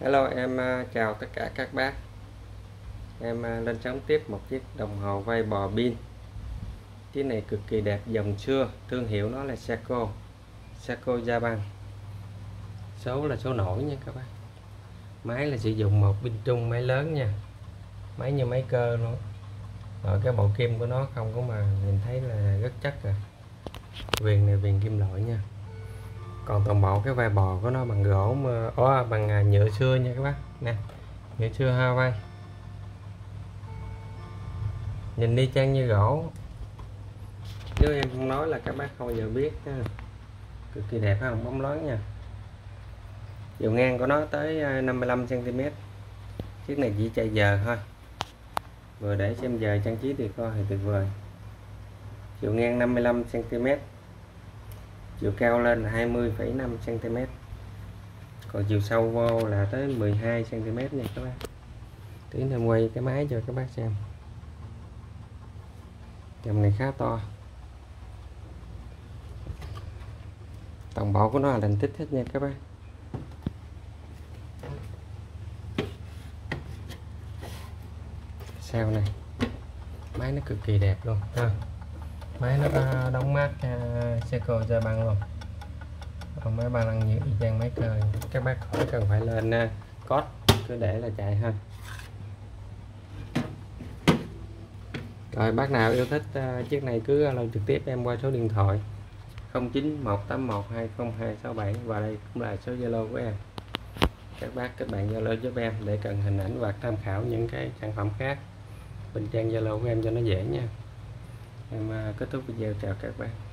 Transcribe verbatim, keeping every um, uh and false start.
Hello, em uh, chào tất cả các bác. Em uh, lên sóng tiếp một chiếc đồng hồ vai bò pin. Chiếc này cực kỳ đẹp, dòng xưa, thương hiệu nó là Seiko, Seiko Japan. Số là số nổi nha các bác. Máy là sử dụng một pin trung, máy lớn nha. Máy như máy cơ luôn. Rồi cái bộ kim của nó không có mà nhìn thấy là rất chắc rồi. Viền này viền kim loại nha. Còn toàn bộ cái vai bò của nó bằng gỗ mà, ó, bằng nhựa xưa nha các bác nè, nhựa xưa Hawaii, nhìn đi chang như gỗ chứ em không nói là các bác không bao giờ biết nha. Cực kỳ đẹp không, bóng loáng nha. Chiều ngang của nó tới năm mươi lăm xăng ti mét. Chiếc này chỉ chạy giờ thôi, vừa để xem giờ trang trí thì coi thì tuyệt vời. Chiều ngang năm mươi lăm xăng ti mét, chiều cao lên là hai mươi phẩy năm xăng ti mét, còn chiều sâu vô là tới mười hai xăng ti mét nha các bác. Tí em quay cái máy cho các bác xem. Dòng này khá to, toàn bộ của nó là đành tích hết nha các bác. Sau này máy nó cực kỳ đẹp luôn ha. Máy nó có đóng mát uh, Seiko Japan luôn. Còn máy ba lăng như y chang máy cơ, các bác khỏi cần phải lên uh, code, cứ để là chạy ha. Rồi bác nào yêu thích uh, chiếc này cứ alo trực tiếp em qua số điện thoại không chín một tám một hai không hai sáu bảy, và đây cũng là số Zalo của em. Các bác kết bạn Zalo giúp em để cần hình ảnh và tham khảo những cái sản phẩm khác bên trang Zalo của em cho nó dễ nha. Em uh, kết thúc video, chào các bác.